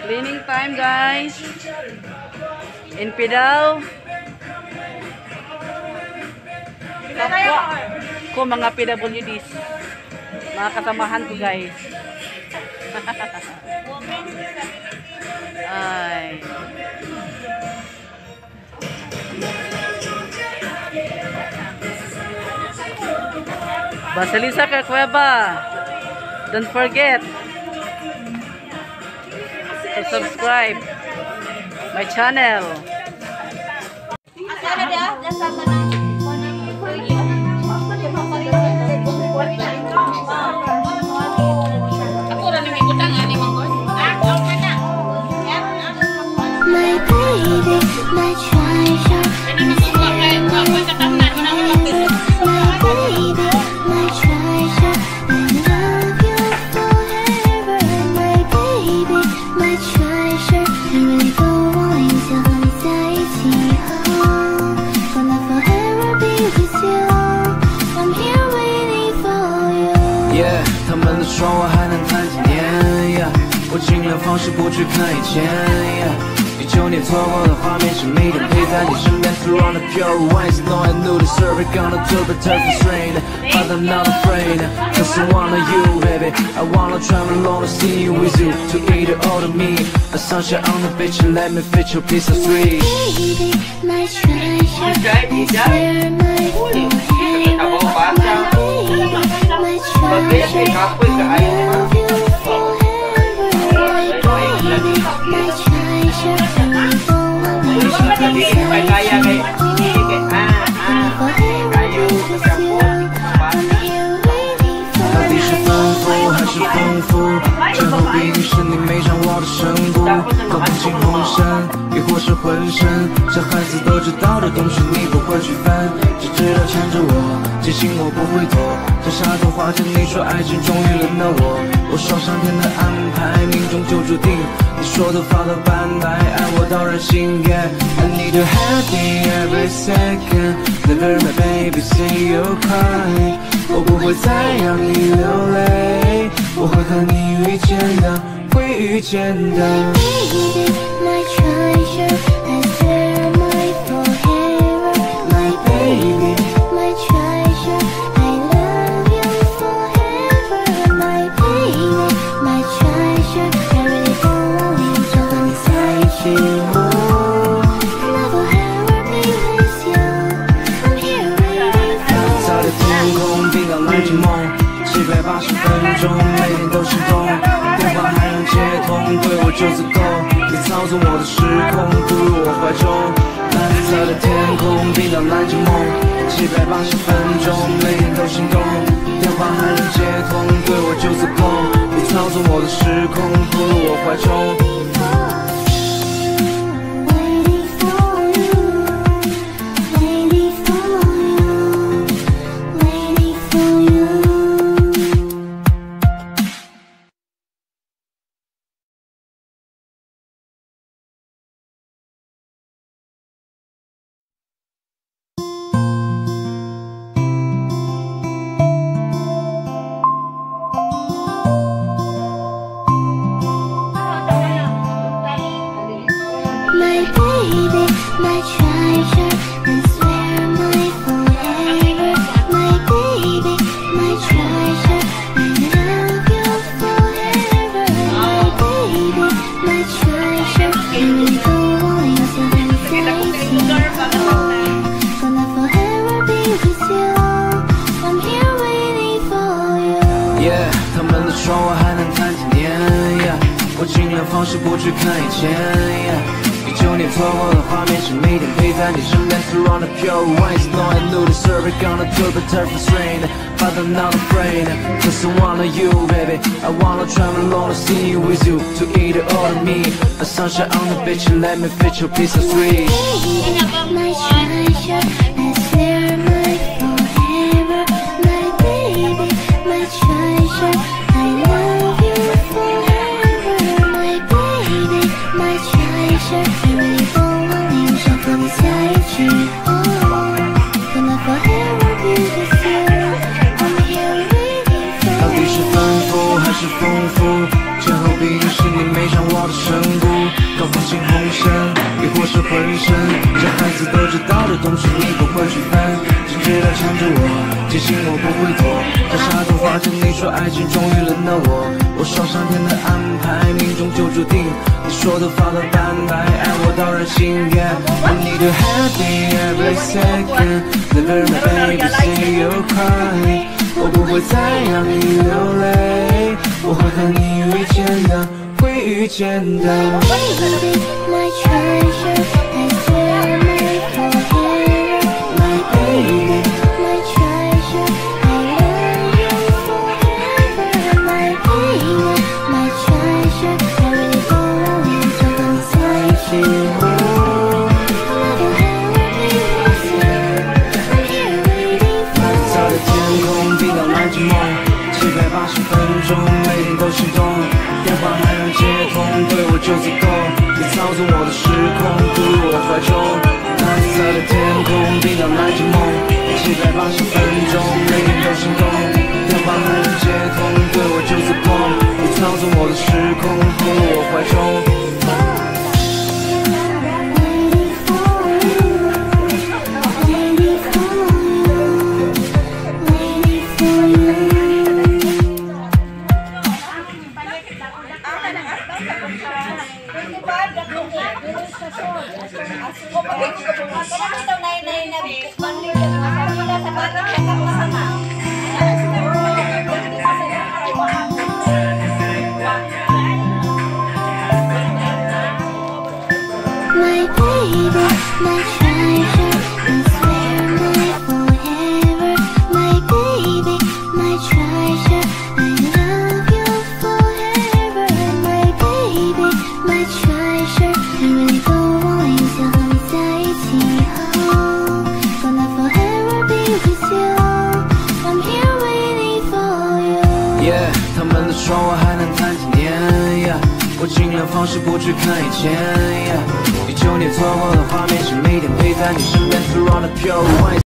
Cleaning time, guys. In Pidao. Kapwa ko mga PWDs. Mga kasamahan ko, guys. Ay. Basilisa ka Cueva. Don't forget to subscribe my channel. My baby, my treasure, my baby, my treasure, I love you forever. My baby, my treasure, I really don't want you to hold me tight. Gonna forever be with you. I'm here waiting for you. Yeah， 他们都说我还能谈几年 ，Yeah， 我尽量放肆不去看以前 ，Yeah。 19年错过的画面是每天陪在你身边 Throughout the pure ones know I knew the survey gonna do the toughest rain But I'm not afraid Cause I wanna you baby I wanna travel alone to see you with you To eat it all to me A sunshine on the beach and let me fit your piece of sweet Baby, my treasure, I swear my forever. My baby, my treasure, I love you forever. My baby, my treasure, I really don't want you to be forever be with you. I'm here waiting 到底是 for 丰富还是丰富？最后必定是你没上我的身骨，搞不清红尘，亦或是浑身。小孩子都知道的东西你不会去分，只知道牵着我，坚信我不会躲。像沙中画着你说爱情终于轮到我说上天的安排，命中就注定。你说头发到斑白，爱我到人心 Yeah，I need you happy every second Never my baby see you cry 我不会再让你流泪，我会和你遇见的，会遇见的。 Baby, my treasure, I swear my forever. My baby, my treasure, I love you forever. My baby, my treasure, I really don't want you to hold me tight. Never ever be with you. I'm here waiting for you. 在的天空，冰岛来进梦，780分钟，每天都心动，电话还能接通，对我就足够。你操纵我的时空，扑入我怀中。蓝色的天空，冰岛来进梦，780分钟，每天都心动，电话还能接通，对我就足够。你操纵我的时空，扑入我怀中。 My baby, my treasure, I swear my forever. My baby, my treasure, I love you forever. My baby, my treasure, I really don't want you to be Gonna forever be with you. I'm here waiting for you. Yeah， 他们都说我还能谈几年 Yeah， 我尽量放肆不去看以前 Yeah。 19年错过的画面是每天陪在你身边 Throughout the pure ones know I knew the survey gonna do the toughest rain But I'm not afraid Cause I wanna you baby I wanna travel alone to see you with you To eat it all to me A sunshine on the beach and let me fit your piece of sweet My treasure, I swear my forever. My baby, my treasure, I love you forever. My baby, my treasure, I really don't want you to hold me tight. Gonna forever be with you. I'm here waiting for you. 到底是丰富还是丰富？ 最后必定是你美上我的神骨，高放进红绳，亦或是浑身。这孩子都知道的东西，你不会去翻，只知道缠着我，坚信我不会躲。在沙中发现你说爱情终于轮到我受上天的安排，命中就注定。你说头发的斑白，爱我当然心愿。I need you happy every second, never my baby see you cry。我不会再让你流泪，我会和你遇见的，会遇见的。 Baby, my treasure, I swear I'm made forever. My baby, my treasure, I love you forever. My baby, my treasure, I really don't want you to go inside you. Never ever be with you. I'm here waiting for 在的天空冰到蓝寂寞，780分钟，每天都心动，电话还能接通，对我就足够。你操纵我的时空，步入我怀中。蓝色的天空冰到蓝寂寞，780分钟，每天都心动，电话还能接通，对我就足够。你操纵我的时空，步入我怀中。 My baby, my treasure, I swear my forever. My baby, my treasure, I love you forever. My baby, my treasure, I really don't want you to hold me tight. Gonna forever be with you. I'm here waiting for you. Yeah， 他们都说我还能谈几年。Yeah， 我尽量放肆不去看以前。Yeah， 19年错过的画面，是每天陪在你身边 throughout the pure white。